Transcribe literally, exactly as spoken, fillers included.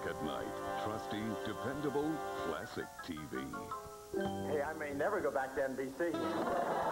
at night. Trusty, dependable, classic T V. Hey, I may never go back to N B C.